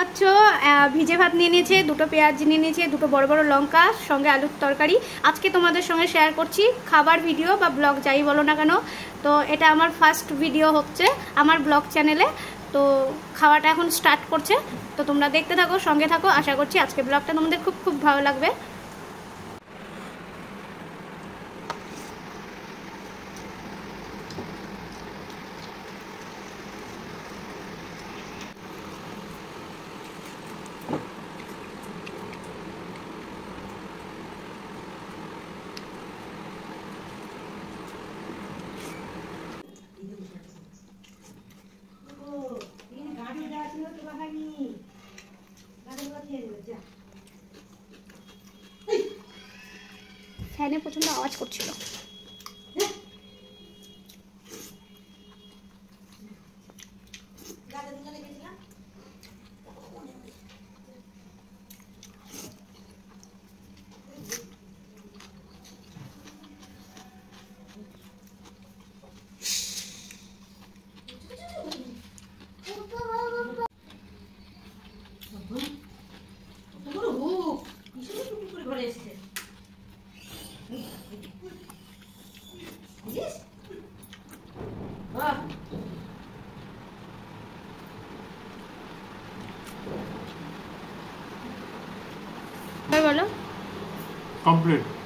পাচ্ছ ভিজে ভাত নিয়ে নিয়েছে, দুটো পেঁয়াজ নিয়ে নিয়েছে, দুটো বড় বড় লঙ্কা, সঙ্গে আলুর তরকারি। আজকে তোমাদের সঙ্গে শেয়ার করছি খাবার ভিডিও বা ব্লগ যাই বলো না কেন। তো এটা আমার ফার্স্ট ভিডিও হচ্ছে আমার ব্লগ চ্যানেলে। তো খাওয়াটা এখন স্টার্ট করছে, তো তোমরা দেখতে থাকো, সঙ্গে থাকো। আশা করছি আজকে ব্লগটা তোমাদের খুব খুব ভালো লাগবে। ফ্যানে প্রচন্ড আওয়াজ করছিল। বলো কমপ্লিট।